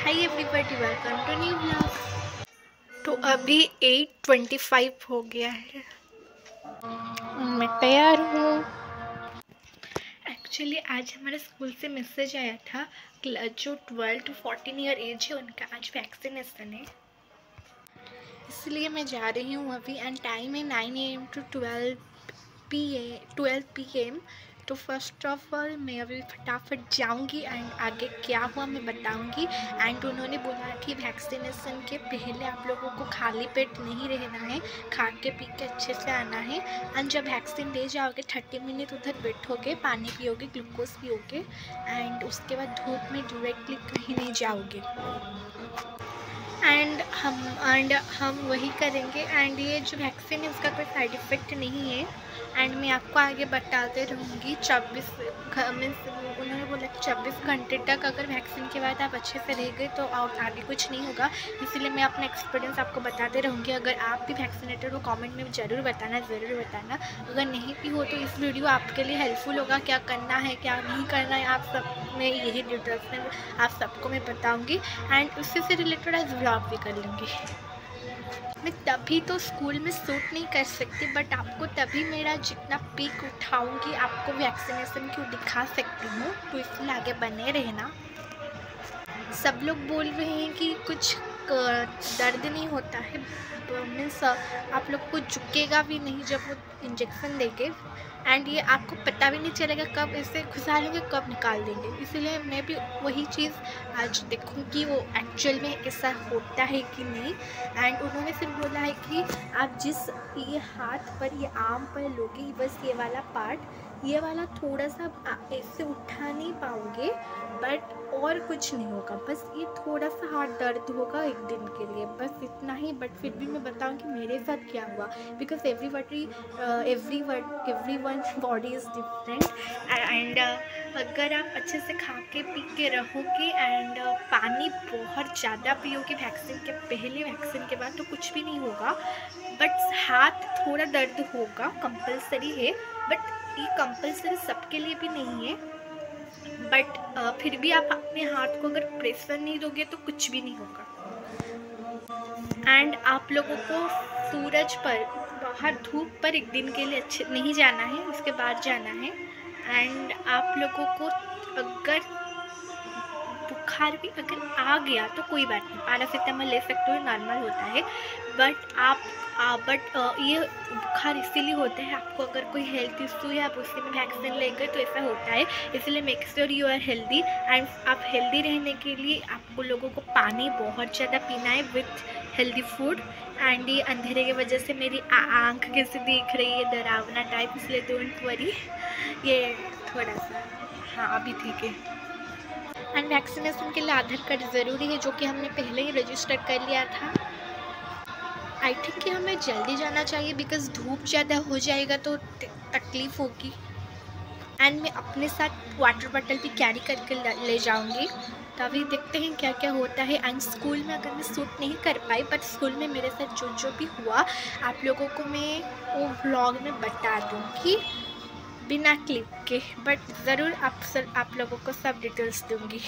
Hi everybody, welcome to new blog. तो अभी 8:25 हो गया है। मैं तैयार हूँ। एक्चुअली आज हमारे स्कूल से मैसेज आया था कि जो 12 to 14 ईयर एज है उनका आज वैक्सीनेशन है, इसलिए मैं जा रही हूँ अभी। एंड टाइम है 9 AM to 12 PM। तो फर्स्ट ऑफ ऑल मैं अभी फटाफट जाऊंगी एंड आगे क्या हुआ मैं बताऊंगी। एंड उन्होंने बोला कि वैक्सीनेशन के पहले आप लोगों को खाली पेट नहीं रहना है, खा के पी के अच्छे से आना है। एंड जब वैक्सीन ले जाओगे 30 मिनट उधर बैठोगे, पानी पियोगे, ग्लूकोज पियोगे, एंड उसके बाद धूप में डायरेक्टली कहीं नहीं जाओगे। एंड हम वही करेंगे। एंड ये जो वैक्सीन है उसका कोई साइड इफ़ेक्ट नहीं है। एंड मैं आपको आगे बताते रहूँगी। 24 मीन्स उन्होंने बोला कि 24 घंटे तक अगर वैक्सीन के बाद आप अच्छे से रह गए तो और आगे कुछ नहीं होगा। इसीलिए मैं अपना एक्सपीरियंस आपको बताते रहूँगी। अगर आप भी वैक्सीनेटेड हो कमेंट में ज़रूर बताना। अगर नहीं भी हो तो इस वीडियो आपके लिए हेल्पफुल होगा। क्या करना है क्या नहीं करना है आप सब में यही डिटेल्स में आप सबको मैं बताऊँगी। एंड उससे से रिलेटेड आज ब्लॉग भी कर लूँगी। मैं तभी तो स्कूल में शूट नहीं कर सकती, बट आपको तभी मेरा जितना पीक उठाऊंगी आपको वैक्सीनेशन की दिखा सकती हूँ। तो इसलिए आगे बने रहना। सब लोग बोल रहे हैं कि कुछ दर्द नहीं होता है, मीन्स आप लोग को झुकेगा भी नहीं जब वो इंजेक्शन देंगे। एंड ये आपको पता भी नहीं चलेगा कब इसे घुसा लेंगे कब निकाल देंगे। इसीलिए मैं भी वही चीज़ आज देखूँ कि वो एक्चुअल में ऐसा होता है कि नहीं। एंड उन्होंने सिर्फ बोला है कि आप जिस ये हाथ पर ये आर्म पर लोगे, बस ये वाला पार्ट, ये वाला थोड़ा सा ऐसे उठा नहीं पाओगे, बट और कुछ नहीं होगा। बस ये थोड़ा सा हाथ दर्द होगा एक दिन के लिए, बस इतना ही। बट फिर भी मैं बताऊँ कि मेरे साथ क्या हुआ, because every one body is different. And अगर आप अच्छे से खा के पी के रहोगे एंड पानी बहुत ज़्यादा पियोगे वैक्सीन के पहले, वैक्सीन के बाद तो कुछ भी नहीं होगा। बट हाथ थोड़ा दर्द होगा, कंपलसरी है। बट ये कंपलसरी सबके लिए भी नहीं है। बट फिर भी आप अपने हाथ को अगर प्रेशर नहीं दोगे तो कुछ भी नहीं होगा। एंड आप लोगों को सूरज पर, बाहर धूप पर एक दिन के लिए अच्छे नहीं जाना है, उसके बाद जाना है। एंड आप लोगों को अगर बुखार भी अगर आ गया तो कोई बात नहीं, पैरासीटामोल ले सकते हो, नॉर्मल होता है। बट ये बुखार इसीलिए होता है, आपको अगर कोई हेल्थ इशू है आप उसी में वैक्सीन लेकर तो ऐसा होता है। इसलिए make sure you are healthy. And आप हेल्दी रहने के लिए आपको लोगों को पानी बहुत ज़्यादा पीना है विथ हेल्दी फूड। एंड ये अंधेरे की वजह से मेरी आँख कैसे दिख रही है डरावना टाइप, इसलिए डोंट वरी, ये थोड़ा सा हाँ अभी ठीक है। एंड वैक्सीनेशन के लिए आधार कार्ड ज़रूरी है, जो कि हमने पहले ही रजिस्टर कर लिया था। आई थिंक कि हमें जल्दी जाना चाहिए, बिकॉज़ धूप ज़्यादा हो जाएगा तो तकलीफ़ होगी। एंड मैं अपने साथ वाटर बॉटल भी कैरी करके ले जाऊंगी। तो अभी देखते हैं क्या क्या होता है। एंड स्कूल में अगर मैं शूट नहीं कर पाई, बट स्कूल में मेरे साथ जो जो भी हुआ आप लोगों को मैं वो व्लॉग में बता दूँगी बिना क्लिप के। बट ज़रूर आप लोगों को सब डिटेल्स दूँगी।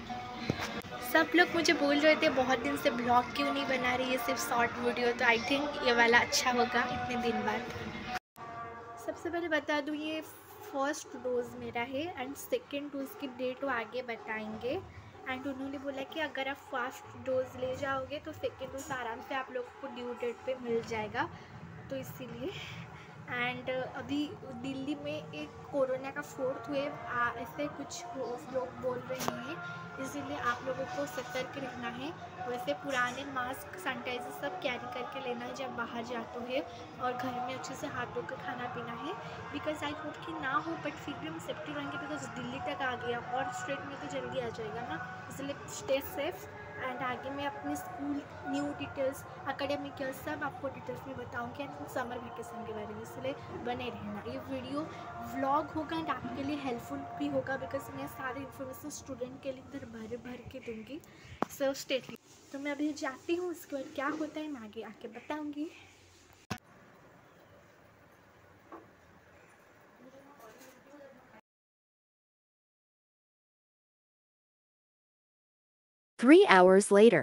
सब लोग मुझे बोल रहे थे बहुत दिन से ब्लॉग क्यों नहीं बना रही है, सिर्फ शॉर्ट वीडियो। तो आई थिंक ये वाला अच्छा होगा इतने दिन बाद। सबसे पहले बता दूँ ये फर्स्ट डोज़ मेरा है एंड सेकेंड डोज़ की डेट वो आगे बताएंगे। एंड उन्होंने बोला कि अगर आप फर्स्ट डोज़ ले जाओगे तो सेकेंड डोज़ आराम से आप लोगों को ड्यू डेट पे मिल जाएगा, तो इसीलिए। एंड अभी दिल्ली में एक कोरोना का 4th वेव ऐसे कुछ लोग बोल रहे हैं, इसीलिए आप लोगों को सतर्क रहना है। वैसे पुराने मास्क, सैनिटाइजर सब कैरी करके लेना है जब बाहर जाते हुए, और घर में अच्छे से हाथ धोकर खाना पीना है। बिकॉज आई होप कि ना हो, बट फिर भी हम सेफ्टी रहेंगे, बिकॉज दिल्ली तक आ गया और स्टेट में तो जल्दी आ जाएगा ना, इसलिए स्टे सेफ। एंड आगे मैं अपने स्कूल न्यू डिटेल्स, अकेडमिक सब आपको डिटेल्स में बताऊँगी एंड समर वैकेशन के बारे में, इसलिए बने रहना। ये वीडियो व्लॉग होगा एंड आपके लिए हेल्पफुल भी होगा, बिकॉज मैं सारे इन्फॉर्मेशन स्टूडेंट के लिए इधर भर के दूँगी। So stay tuned. तो मैं अभी जाती हूँ, उसके बाद क्या होता है मैं आगे आके बताऊँगी। 3 hours later.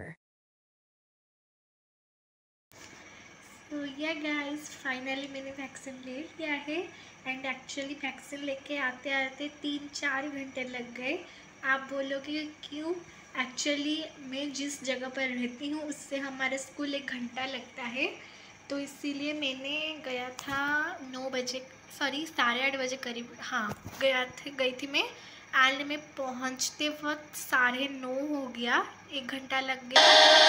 तो ये गाइस फाइनली मैंने वैक्सीन ले लिया है एंड एक्चुअली वैक्सीन लेके आते आते 3-4 घंटे लग गए। आप बोलोगे क्यों? एक्चुअली मैं जिस जगह पर रहती हूँ उससे हमारा स्कूल 1 घंटा लगता है, तो इसीलिए मैंने गया था 9 बजे, सॉरी 8:30 बजे करीब, हाँ गई थी मैं। एंड में पहुँचते वक्त 9:30 हो गया, 1 घंटा लग गया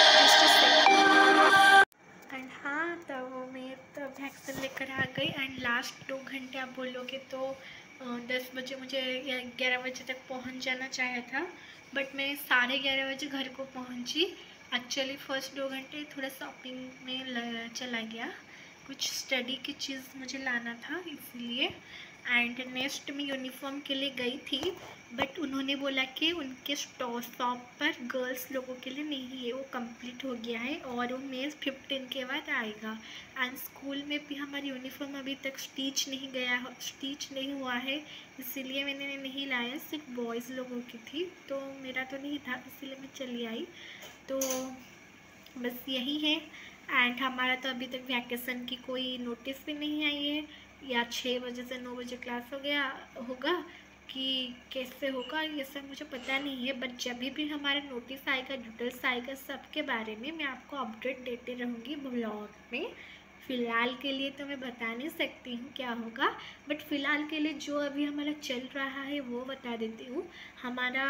जस्ट। एंड हाँ, तब मैं तब वैक्सीन लेकर आ गई एंड लास्ट 2 घंटे आप बोलोगे तो 10 बजे मुझे या 11 बजे तक पहुंच जाना चाहिए था, बट मैं 11:30 बजे घर को पहुंची। एक्चुअली फ़र्स्ट 2 घंटे थोड़ा शॉपिंग में चला गया, कुछ स्टडी की चीज़ मुझे लाना था इसलिए। एंड नेक्स्ट में यूनिफॉर्म के लिए गई थी, बट उन्होंने बोला कि उनके शॉप पर गर्ल्स लोगों के लिए नहीं है, वो कंप्लीट हो गया है और वो मे 15 के बाद आएगा। एंड स्कूल में भी हमारी यूनिफॉर्म अभी तक स्टिच नहीं हुआ है, इसीलिए मैंने नहीं लाया, सिर्फ बॉयज़ लोगों की थी, तो मेरा तो नहीं था इसीलिए मैं चली आई। तो बस यही है। एंड हमारा तो अभी तक वैकेशन की कोई नोटिस भी नहीं आई है, या 6 बजे से 9 बजे क्लास होगा कि कैसे होगा ये सब मुझे पता नहीं है, बट जब भी हमारा नोटिस आएगा, डिटेल्स आएगा, सबके बारे में मैं आपको अपडेट देते रहूँगी ब्लॉग में। फ़िलहाल के लिए तो मैं बता नहीं सकती हूँ क्या होगा, बट फ़िलहाल के लिए जो अभी हमारा चल रहा है वो बता देती हूँ। हमारा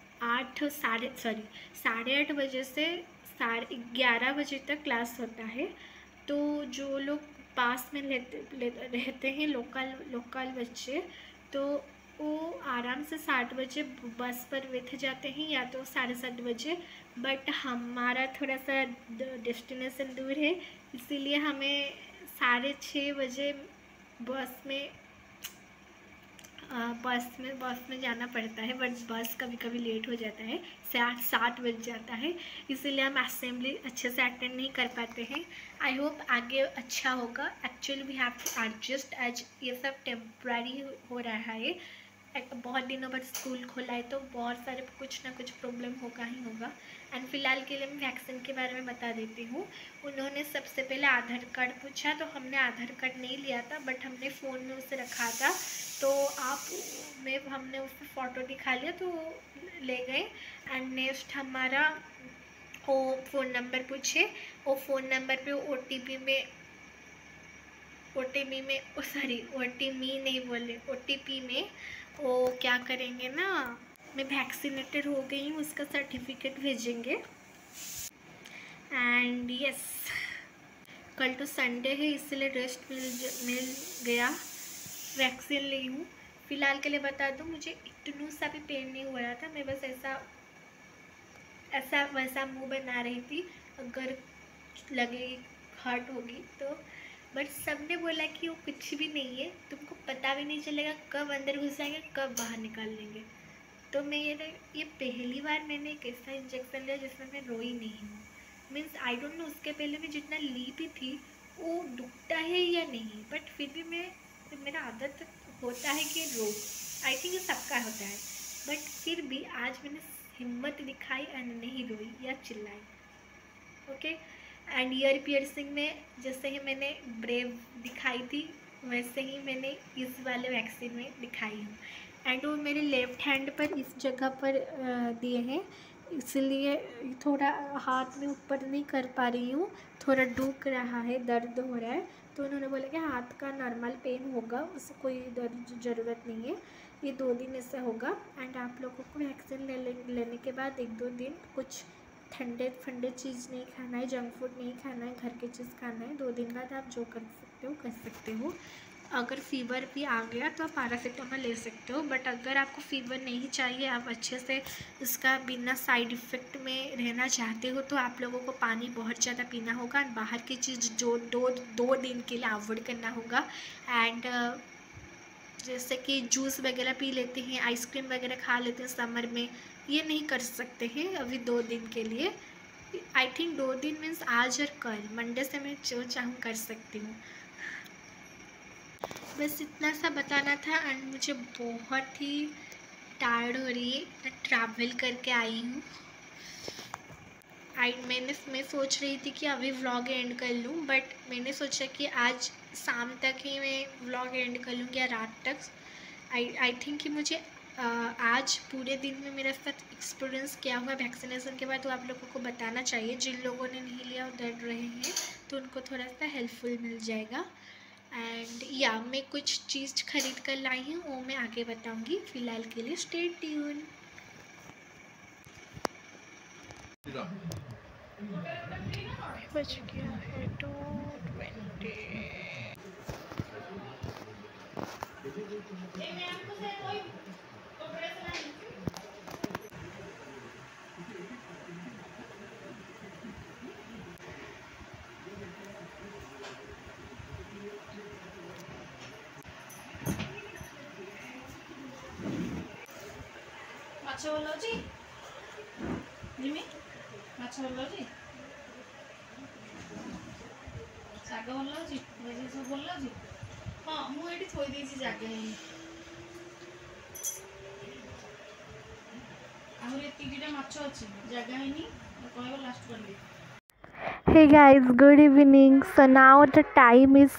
8 बजे से 11:30 बजे तक क्लास होता है, तो जो लोग पास में रहते हैं लोकल बच्चे, तो वो आराम से 7 बजे बस पर बैठ जाते हैं या तो 7:30 बजे, बट हमारा थोड़ा सा डेस्टिनेशन दूर है, इसीलिए हमें 6:30 बजे बस में बस में जाना पड़ता है, बट बस कभी कभी लेट हो जाता है, 7 बज जाता है, इसीलिए हम असेंबली अच्छे से अटेंड नहीं कर पाते हैं। आई होप आगे अच्छा होगा। Actually we have to adjust as ये सब टेम्प्ररी हो रहा है, बहुत दिनों बाद स्कूल खोला है तो बहुत सारे कुछ ना कुछ प्रॉब्लम होगा ही होगा। एंड फिलहाल के लिए मैं वैक्सीन के बारे में बता देती हूँ। उन्होंने सबसे पहले आधार कार्ड पूछा, तो हमने आधार कार्ड नहीं लिया था, बट हमने फ़ोन में उसे रखा था, तो हमने उसमें फ़ोटो दिखा लिया तो ले गए। एंड नेक्स्ट हमारा वो फ़ोन नंबर पूछे, वो फ़ोन नंबर पे OTP में वो क्या करेंगे ना, मैं वैक्सीनेटेड हो गई हूँ उसका सर्टिफिकेट भेजेंगे। एंड यस, कल तो संडे है इसलिए रेस्ट मिल गया, वैक्सीन ली हूँ। फ़िलहाल के लिए बता दूँ, मुझे इतना सा भी पेन नहीं हो रहा था, मैं बस ऐसा वैसा मुंह बना रही थी, अगर लगेगी हर्ट होगी तो, बट सबने बोला कि वो कुछ भी नहीं है, तुमको पता भी नहीं चलेगा कब अंदर घुस जाएंगे कब बाहर निकाल लेंगे। तो मैं ये पहली बार मैंने एक ऐसा इंजेक्शन लिया जिसमें मैं रोई नहीं हूँ। मीन्स आई डोंट नो उसके पहले मैं जितना ली भी थी वो दुखता है या नहीं, बट फिर भी मेरा आदत होता है कि रो, आई थिंक ये सबका होता है, बट फिर भी आज मैंने हिम्मत दिखाई एंड नहीं रोई या चिल्लाई। ओके। एंड ईयर पियर्सिंग में जैसे ही मैंने ब्रेव दिखाई थी वैसे ही मैंने इस वाले वैक्सीन में दिखाई हूँ। एंड वो मेरे लेफ़्ट हैंड पर इस जगह पर दिए हैं, इसलिए थोड़ा हाथ में ऊपर नहीं कर पा रही हूँ, थोड़ा दुख रहा है, दर्द हो रहा है, तो उन्होंने बोला कि हाथ का नॉर्मल पेन होगा, उससे कोई दर्द ज़रूरत नहीं है, ये 2 दिन ऐसा होगा। एंड आप लोगों को वैक्सीन लेने के बाद 1-2 दिन कुछ ठंडे चीज़ नहीं खाना है, जंक फूड नहीं खाना है, घर की चीज़ खाना है। 2 दिन बाद आप जो कर सकते हो। अगर फ़ीवर भी आ गया तो आप पैरासीटामोल ले सकते हो, बट अगर आपको फ़ीवर नहीं चाहिए, आप अच्छे से इसका बिना साइड इफ़ेक्ट में रहना चाहते हो, तो आप लोगों को पानी बहुत ज़्यादा पीना होगा, बाहर की चीज़ जो 2 दिन के लिए अवॉइड करना होगा। एंड जैसे कि जूस वगैरह पी लेते हैं, आइसक्रीम वगैरह खा लेते हैं समर में, ये नहीं कर सकते हैं अभी 2 दिन के लिए। आई थिंक 2 दिन मीन्स आज और कल, मंडे से मैं जो चाहूँ कर सकती हूँ। बस इतना सा बताना था। एंड मुझे बहुत ही टायर्ड हो रही है, मैं ट्रैवल करके आई हूँ, मैं सोच रही थी कि अभी व्लॉग एंड कर लूँ, बट मैंने सोचा कि आज शाम तक ही मैं व्लॉग एंड कर लूँगी या रात तक। आई थिंक कि मुझे आज पूरे दिन में मेरे साथ एक्सपीरियंस क्या हुआ वैक्सीनेशन के बाद तो आप लोगों को बताना चाहिए। जिन लोगों ने नहीं लिया और डर रहे हैं तो उनको थोड़ा सा हेल्पफुल मिल जाएगा। एंड या मैं कुछ चीज़ खरीद कर लाई हूँ, वो मैं आगे बताऊँगी। फ़िलहाल के लिए स्टे ट्यून। बच गया है 2:20। ମାଛ ଭଲ ଅଛି ଜିମି ମାଛ ଭଲ ଅଛି ଶାଗ ଭଲ ଅଛି ଭେଜି ସବୁ ଭଲ ଅଛି ହଁ ମୁଁ ଏଠି ଥୋଇ ଦେଇଛି ଜାଗା ହେଇନି ଆହୁରି ଏତିକିଟା ମାଛ ଅଛି ଜାଗା ହେଇନି କହିବ ଲାଷ୍ଟ କରିବି। Hey guys, good evening. So now the time is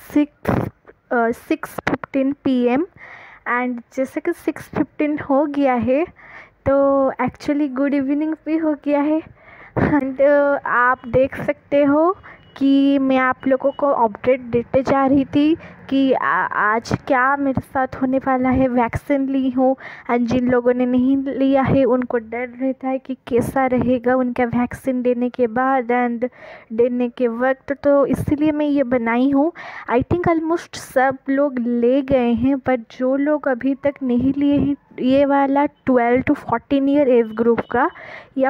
6:15 PM and जैसे कि 6:15 हो गया है तो एक्चुअली गुड इवनिंग भी हो गया है। एंड आप देख सकते हो कि मैं आप लोगों को अपडेट देते जा रही थी कि आज क्या मेरे साथ होने वाला है। वैक्सीन ली हूँ एंड जिन लोगों ने नहीं लिया है उनको डर रहता है कि कैसा रहेगा उनका वैक्सीन देने के बाद एंड देने के वक्त, तो इसलिए मैं ये बनाई हूँ। आई थिंक ऑलमोस्ट सब लोग ले गए हैं, बट जो लोग अभी तक नहीं लिए हैं ये वाला 12 to 14 ईयर एज ग्रुप का या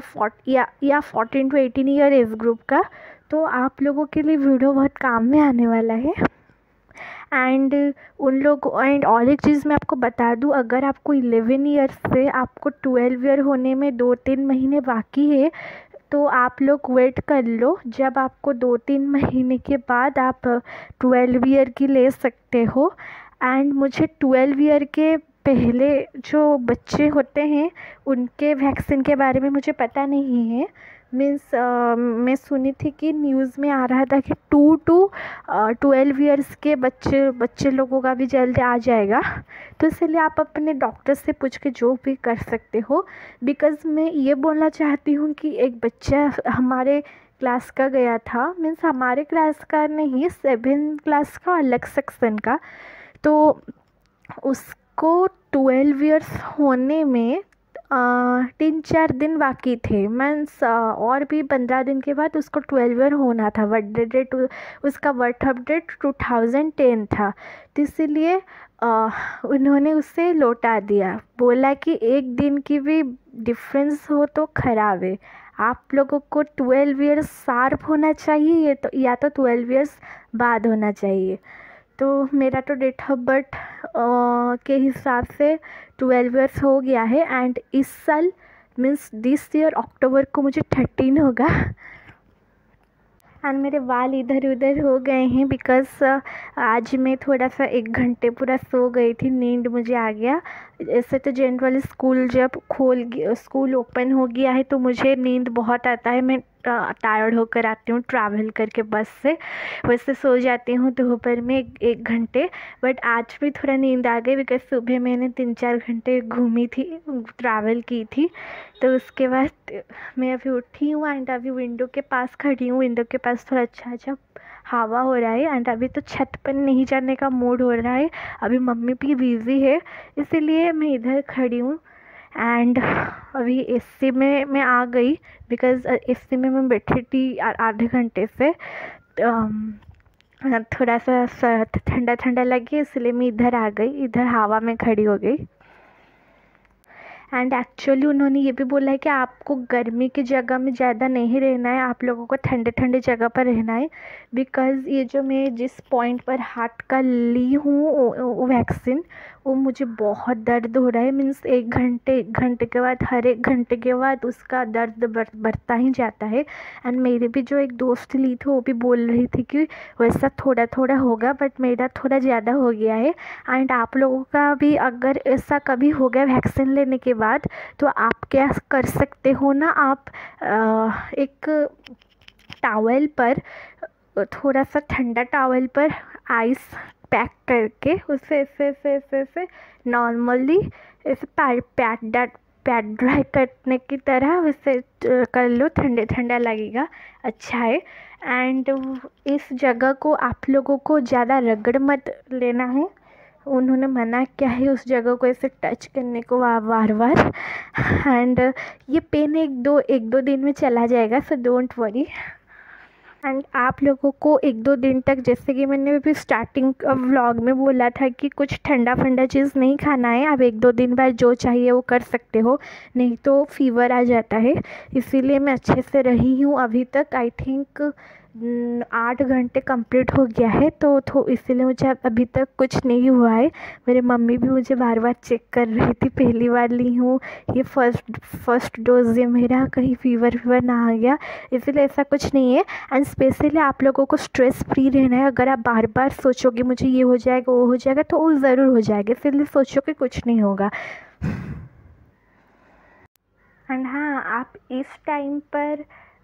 14 to 18 ईयर एज ग्रुप का, तो आप लोगों के लिए वीडियो बहुत काम में आने वाला है। एंड उन लोग एंड और एक चीज़ मैं आपको बता दूं, अगर आपको 11 ईयर से आपको 12 ईयर होने में 2-3 महीने बाकी है तो आप लोग वेट कर लो। जब आपको 2-3 महीने के बाद आप 12 ईयर की ले सकते हो। एंड मुझे 12 ईयर के पहले जो बच्चे होते हैं उनके वैक्सीन के बारे में मुझे पता नहीं है। मीन्स मैं सुनी थी कि न्यूज़ में आ रहा था कि 2 to 12 ईयर्स के बच्चे लोगों का भी जल्द आ जाएगा, तो इसलिए आप अपने डॉक्टर से पूछ के जो भी कर सकते हो। बिकॉज़ मैं ये बोलना चाहती हूँ कि एक बच्चा हमारे क्लास का गया था, मीन्स हमारे क्लास का नहीं, 7th क्लास का अलग सेक्शन का, तो उसको 12 ईयर्स होने में 3-4 दिन बाकी थे। मीन्स और भी 15 दिन के बाद उसको 12 ईयर होना था। डेट उसका बर्थ डेट 2010 था, तो इसीलिए उन्होंने उसे लौटा दिया। बोला कि एक दिन की भी डिफरेंस हो तो ख़राब है। आप लोगों को 12 ईयर्स शार्प होना चाहिए या तो 12 ईयर्स बाद होना चाहिए। तो मेरा तो डेट ऑफ बर्थ के हिसाब से 12 ईयर्स हो गया है एंड इस साल मीन्स दिस ईयर अक्टूबर को मुझे 13 होगा। एंड मेरे बाल इधर उधर हो गए हैं बिकॉज़ आज मैं थोड़ा सा 1 घंटे पूरा सो गई थी, नींद मुझे आ गया। ऐसे तो जनरली स्कूल ओपन हो गया है तो मुझे नींद बहुत आता है, मैं टायर्ड होकर आती हूँ ट्रैवल करके बस से, वैसे सो जाती हूँ दोपहर में 1 घंटे। बट आज भी थोड़ा नींद आ गई बिकॉज़ सुबह मैंने 3-4 घंटे घूमी थी, ट्रैवल की थी। तो उसके बाद मैं अभी उठी हूँ एंड अभी विंडो के पास खड़ी हूँ। विंडो के पास थोड़ा अच्छा हवा हो रहा है एंड अभी तो छत पर नहीं जाने का मूड हो रहा है, अभी मम्मी भी बिज़ी है इसीलिए मैं इधर खड़ी हूँ। एंड अभी एसी में मैं आ गई बिकॉज़ एसी में मैं बैठी थी आधे घंटे से, थोड़ा सा ठंडा ठंडा लगे इसलिए मैं इधर आ गई, इधर हवा में खड़ी हो गई। एंड एक्चुअली उन्होंने ये भी बोला है कि आपको गर्मी की जगह में ज़्यादा नहीं रहना है, आप लोगों को ठंडे ठंडे जगह पर रहना है। बिकॉज़ ये जो मैं जिस पॉइंट पर हार्ट का ली हूँ वैक्सीन वो मुझे बहुत दर्द हो रहा है, मीन्स एक घंटे के बाद, हर एक घंटे के बाद उसका दर्द बढ़ता ही जाता है। एंड मेरी भी जो एक दोस्त ली थी वो भी बोल रही थी कि वैसा थोड़ा थोड़ा होगा, बट मेरा थोड़ा ज़्यादा हो गया है। एंड आप लोगों का भी अगर ऐसा कभी हो गया वैक्सीन लेने के बाद, तो आप क्या कर सकते हो ना, आप एक टॉवल पर, थोड़ा सा ठंडा टॉवल पर आइस पैक करके उसे ऐसे नॉर्मली ऐसे पैड ड्राई करने की तरह उसे कर लो, ठंडे ठंडा लगेगा, अच्छा है। एंड इस जगह को आप लोगों को ज़्यादा रगड़ मत लेना है, उन्होंने मना किया है उस जगह को ऐसे टच करने को बार बार। एंड ये पेन एक दो दिन में चला जाएगा, सो डोंट वरी। एंड आप लोगों को एक दो दिन तक, जैसे कि मैंने अभी स्टार्टिंग व्लॉग में बोला था कि कुछ ठंडा फंडा चीज़ नहीं खाना है, आप एक दो दिन बाद जो चाहिए वो कर सकते हो, नहीं तो फीवर आ जाता है। इसीलिए मैं अच्छे से रही हूँ अभी तक, आई थिंक 8 घंटे कंप्लीट हो गया है, तो इसीलिए मुझे अभी तक कुछ नहीं हुआ है। मेरे मम्मी भी मुझे बार बार चेक कर रही थी, पहली बार ली हूँ, ये फर्स्ट डोज है मेरा, कहीं फीवर ना आ गया, इसीलिए ऐसा कुछ नहीं है। एंड स्पेशली आप लोगों को स्ट्रेस फ्री रहना है। अगर आप बार बार सोचोगे मुझे ये हो जाएगा वो हो जाएगा, तो वो ज़रूर हो जाएगा, इसलिए सोचो कि कुछ नहीं होगा। एंड हाँ, आप इस टाइम पर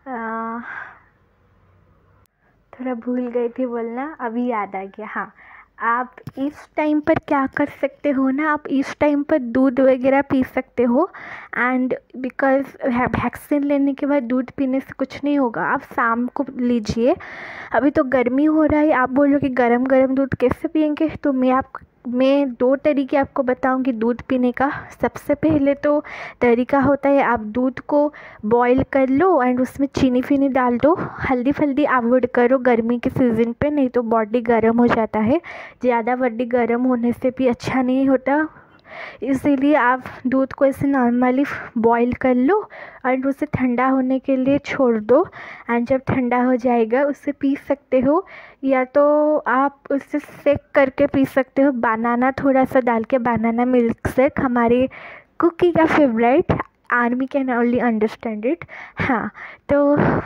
थोड़ा भूल गई थी बोलना, अभी याद आ गया। हाँ, आप इस टाइम पर क्या कर सकते हो ना, आप इस टाइम पर दूध वगैरह पी सकते हो। एंड बिकॉज़ वैक्सीन लेने के बाद दूध पीने से कुछ नहीं होगा, आप शाम को लीजिए। अभी तो गर्मी हो रहा है, आप बोलोगे गरम गरम दूध कैसे पियेंगे, तो मैं 2 तरीके आपको बताऊंगी दूध पीने का। सबसे पहले तो तरीका होता है, आप दूध को बॉईल कर लो एंड उसमें चीनी फीनी डाल दो। हल्दी फल्दी अवॉइड करो गर्मी के सीज़न पे, नहीं तो बॉडी गर्म हो जाता है, ज़्यादा बॉडी गर्म होने से भी अच्छा नहीं होता। इसीलिए आप दूध को ऐसे नॉर्मली बॉईल कर लो और उसे ठंडा होने के लिए छोड़ दो। एंड जब ठंडा हो जाएगा उसे पी सकते हो, या तो आप उसे सेक करके पी सकते हो, बनाना थोड़ा सा डाल के, बनाना मिल्क शेक, हमारे कुकी का favourite, army can only understand it. हाँ, तो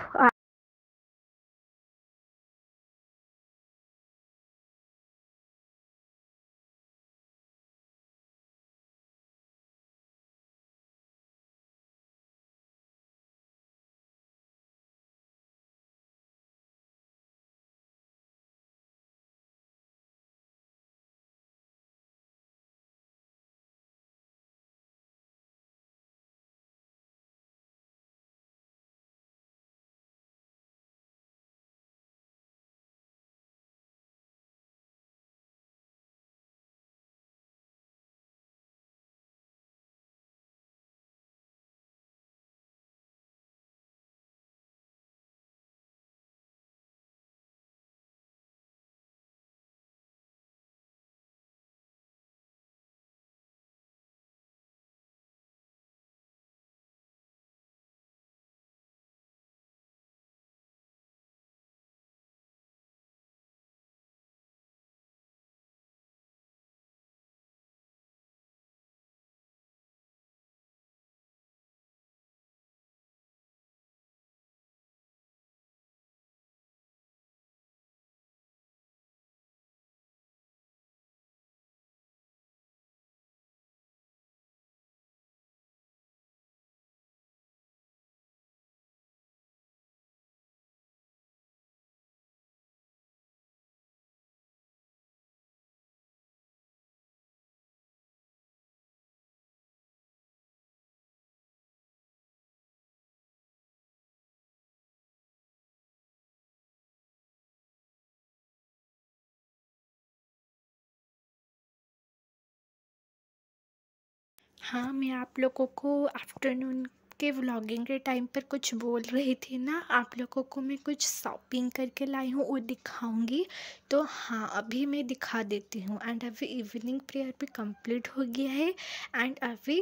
हाँ, मैं आप लोगों को आफ्टरनून के व्लॉगिंग के टाइम पर कुछ बोल रही थी ना, आप लोगों को मैं कुछ शॉपिंग करके लाई हूँ वो दिखाऊंगी। तो हाँ, अभी मैं दिखा देती हूँ। एंड अभी इवनिंग प्रेयर भी कंप्लीट हो गया है एंड अभी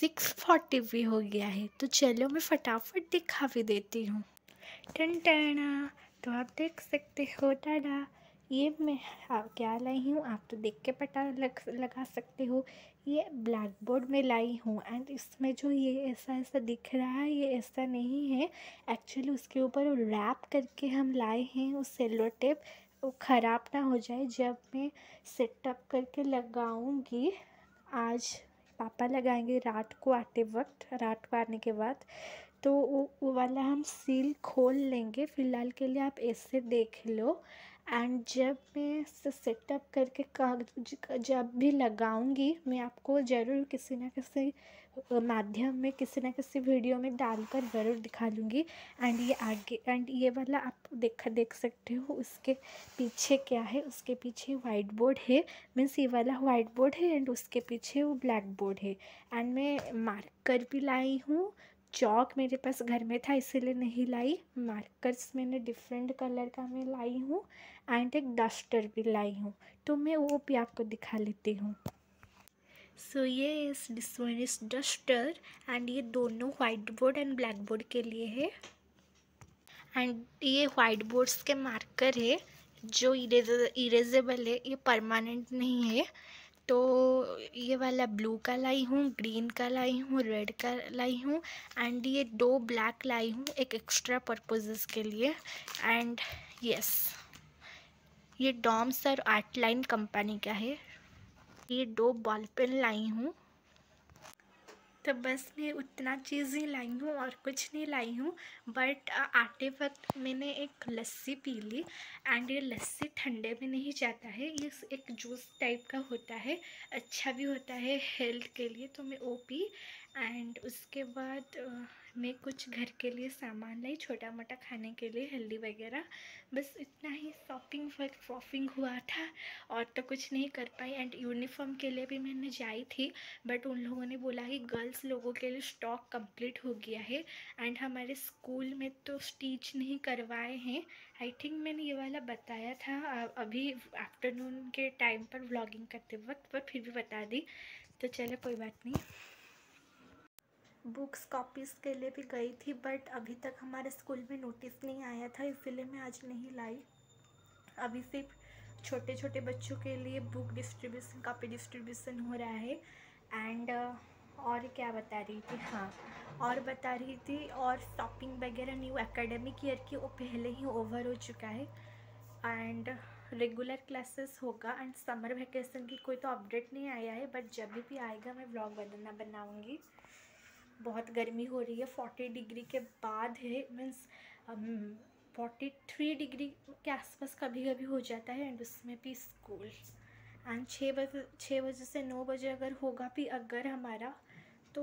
6:40 भी हो गया है, तो चलो मैं फटाफट दिखा भी देती हूँ। टन टना, तो आप देख सकते हो, टाटा, ये मैं क्या लाई हूँ आप तो देख के पता लगा सकते हो। ये ब्लैक बोर्ड में लाई हूँ एंड इसमें जो ये ऐसा ऐसा दिख रहा है ये ऐसा नहीं है, एक्चुअली उसके ऊपर रैप करके हम लाए हैं उस सेलो टेप, वो ख़राब ना हो जाए जब मैं सेटअप करके लगाऊंगी। आज पापा लगाएंगे रात को आने के बाद, तो वो वाला हम सील खोल लेंगे। फ़िलहाल के लिए आप ऐसे देख लो एंड जब मैं सेटअप करके जब भी लगाऊंगी मैं आपको ज़रूर किसी ना किसी माध्यम में किसी ना किसी वीडियो में डालकर ज़रूर दिखा लूँगी। एंड ये आगे एंड ये वाला आप देख सकते हो उसके पीछे क्या है, उसके पीछे वाइट बोर्ड है, मीन्स ये वाला वाइट बोर्ड है एंड उसके पीछे वो ब्लैक बोर्ड है। एंड मैं मार्कर भी लाई हूँ, चॉक मेरे पास घर में था इसीलिए नहीं लाई, मार्कर्स मैंने डिफरेंट कलर का मैं लाई हूँ एंड एक डस्टर भी लाई हूँ, तो मैं वो भी आपको दिखा लेती हूँ। सो ये this one is duster and ये दोनों whiteboard and blackboard के लिए है। एंड ये वाइट बोर्ड्स के मार्कर है जो इरेजेबल है, ये परमानेंट नहीं है। तो ये वाला ब्लू का लाई हूँ, ग्रीन का लाई हूँ, रेड का लाई हूँ एंड ये 2 ब्लैक लाई हूँ एक एक्स्ट्रा पर्पसेस के लिए। एंड यस ये डॉम्स और आर्ट लाइन कंपनी का है। ये 2 बॉल पेन लाई हूँ। तो बस मैं उतना चीज़ ही लाई हूँ और कुछ नहीं लाई हूँ। बट आते वक्त मैंने एक लस्सी पी ली एंड ये लस्सी ठंडे में नहीं जाता है, ये एक जूस टाइप का होता है, अच्छा भी होता है हेल्थ के लिए, तो मैं वो पी। एंड उसके बाद मैं कुछ घर के लिए सामान लाई छोटा मोटा खाने के लिए हेल्दी वगैरह, बस इतना ही शॉपिंग हुआ था और तो कुछ नहीं कर पाई। एंड यूनिफॉर्म के लिए भी मैंने जाई थी बट उन लोगों ने बोला कि गर्ल्स लोगों के लिए स्टॉक कंप्लीट हो गया है एंड हमारे स्कूल में तो स्टिच नहीं करवाए हैं। आई थिंक मैंने ये वाला बताया था अभी आफ्टरनून के टाइम पर व्लॉगिंग करते वक्त, पर फिर भी बता दी, तो चलो कोई बात नहीं। बुक्स कॉपीज़ के लिए भी गई थी बट अभी तक हमारे स्कूल में नोटिस नहीं आया था इसीलिए मैं आज नहीं लाई। अभी सिर्फ छोटे छोटे बच्चों के लिए बुक डिस्ट्रीब्यूशन कॉपी डिस्ट्रीब्यूशन हो रहा है। एंड और क्या बता रही थी, हाँ और बता रही थी और शॉपिंग वगैरह न्यू एकेडमिक ईयर की वो पहले ही ओवर हो चुका है एंड रेगुलर क्लासेस होगा एंड समर वेकेशन की कोई तो अपडेट नहीं आया है, बट जब भी आएगा मैं व्लॉग बनाऊँगी। बहुत गर्मी हो रही है, 40 डिग्री के बाद है, मीन्स 43 डिग्री के आसपास कभी कभी हो जाता है एंड उसमें भी स्कूल। एंड 6 बजे से 9 बजे अगर होगा भी अगर हमारा, तो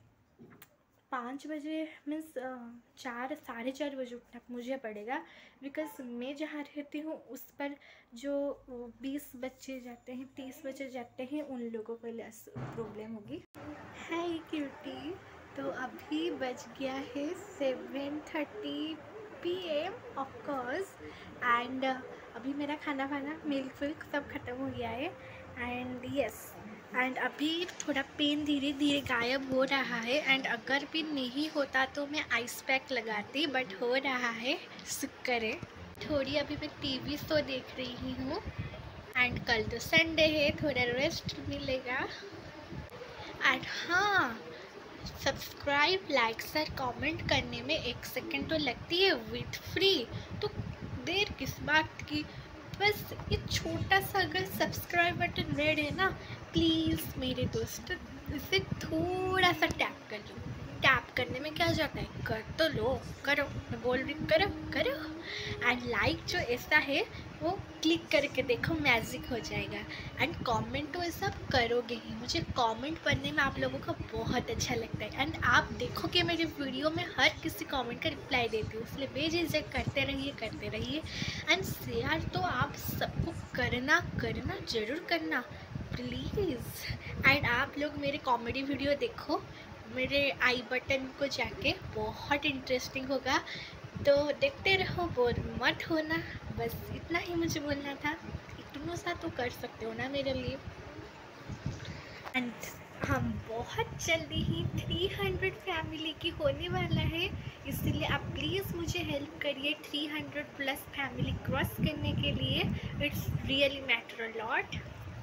5 बजे मीन्स 4 साढ़े 4 बजे उठना मुझे पड़ेगा, बिकॉज़ मैं जहाँ रहती हूँ उस पर जो 20 बच्चे जाते हैं 30 बच्चे जाते हैं उन लोगों को प्रॉब्लम होगी। हाय क्यूटी, तो अभी बज गया है 7:30 PM ऑफकोर्स एंड अभी मेरा खाना मिल्क सब ख़त्म हो गया है एंड यस एंड अभी थोड़ा पेन धीरे धीरे गायब हो रहा है एंड अगर भी नहीं होता तो मैं आइस पैक लगाती, बट हो रहा है, शुक्र है। थोड़ी अभी मैं टीवी शो देख रही हूँ एंड कल तो संडे है, थोड़ा रेस्ट मिलेगा। एंड हाँ, सब्सक्राइब लाइक्स और कमेंट करने में 1 सेकंड तो लगती है विथ फ्री, तो देर किस बात की, बस ये छोटा सा अगर सब्सक्राइब बटन रेड है ना, प्लीज़ मेरे दोस्त इसे थोड़ा सा टैप कर लो। टैप करने में क्या जाता है, कर तो लो, करो, मैं बोल रही करो। एंड लाइक जो ऐसा है वो क्लिक करके देखो, मैजिक हो जाएगा। एंड कमेंट तो ऐसा करोगे ही, मुझे कमेंट पढ़ने में आप लोगों को बहुत अच्छा लगता है एंड आप देखोगे मेरे वीडियो में हर किसी कमेंट का रिप्लाई देती हूँ, इसलिए बेझिझक करते रहिए। एंड शेयर तो आप सबको करना ज़रूर करना प्लीज़। एंड आप लोग मेरे कॉमेडी वीडियो देखो मेरे आई बटन को जाके, बहुत इंटरेस्टिंग होगा, तो देखते रहो, बोर मत होना। बस इतना ही मुझे बोलना था, इतना सा तो कर सकते हो ना मेरे लिए। एंड हम बहुत जल्दी ही 300 फैमिली की होने वाला है, इसलिए आप प्लीज़ मुझे हेल्प करिए 300 प्लस फैमिली क्रॉस करने के लिए। It's really matter a lot.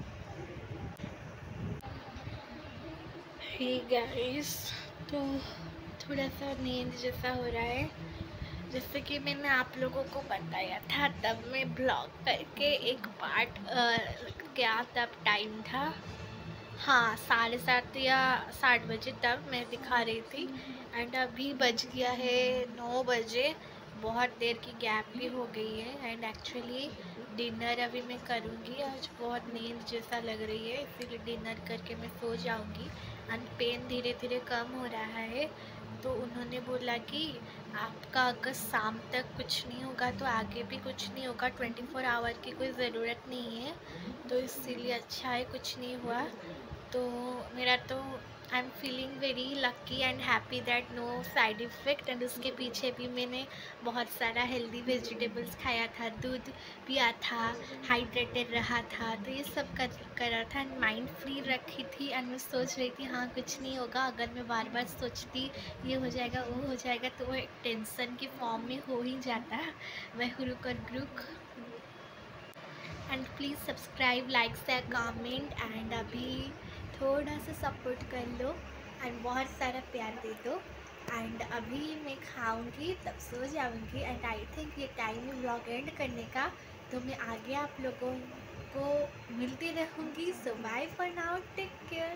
Hey guys, तो थोड़ा सा नींद जैसा हो रहा है। जैसे कि मैंने आप लोगों को बताया था, तब मैं ब्लॉग करके एक पार्ट क्या तब टाइम था, हाँ 7:30 या 7 बजे तब मैं दिखा रही थी। एंड अभी बज गया है 9 बजे, बहुत देर की गैप भी हो गई है। एंड एक्चुअली डिनर अभी मैं करूँगी, आज बहुत नींद जैसा लग रही है, इसीलिए डिनर करके मैं सो जाऊँगी। एंड पेन धीरे धीरे कम हो रहा है, तो उन्होंने बोला कि आपका अगर शाम तक कुछ नहीं होगा तो आगे भी कुछ नहीं होगा, 24 आवर की कोई ज़रूरत नहीं है। तो इसीलिए अच्छा है कुछ नहीं हुआ। तो मेरा तो I am feeling very lucky and happy that no side effect. And उसके पीछे भी मैंने बहुत सारा हेल्दी वेजिटेबल्स खाया था, दूध पिया था, हाइड्रेटेड रहा था, तो ये सब करा था। एंड माइंड फ्री रखी थी। एंड मैं सोच रही थी हाँ कुछ नहीं होगा। अगर मैं बार बार सोचती ये हो जाएगा वो हो जाएगा, तो वो एक टेंशन की फॉर्म में हो ही जाता। वह रुक और ग्रुक। And please subscribe, like, share, comment. And अभी थोड़ा सा सपोर्ट कर लो एंड बहुत सारा प्यार दे दो। एंड अभी मैं खाऊंगी तब सो जाऊंगी। एंड आई थिंक ये टाइम है व्लॉग एंड करने का, तो मैं आगे आप लोगों को मिलती रहूँगी। So bye for now, take care.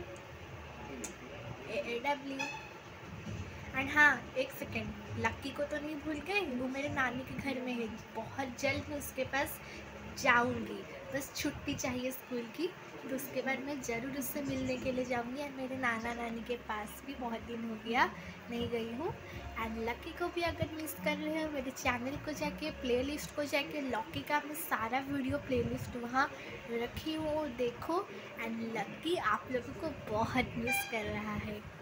AW। And हाँ, एक सेकेंड, लक्की को तो नहीं भूल गए, वो मेरे नानी के घर में है। बहुत जल्द मैं उसके पास जाऊंगी, बस छुट्टी चाहिए स्कूल की, तो उसके बाद मैं ज़रूर उससे मिलने के लिए जाऊंगी। एंड मेरे नाना नानी के पास भी बहुत दिन हो गया नहीं गई हूँ। एंड लक्की को भी अगर मिस कर रहे हो, मेरे चैनल को जाके प्लेलिस्ट को जाके लक्की का मैं सारा वीडियो प्लेलिस्ट वहाँ रखी हूँ, देखो। एंड लक्की आप लोगों को बहुत मिस कर रहा है।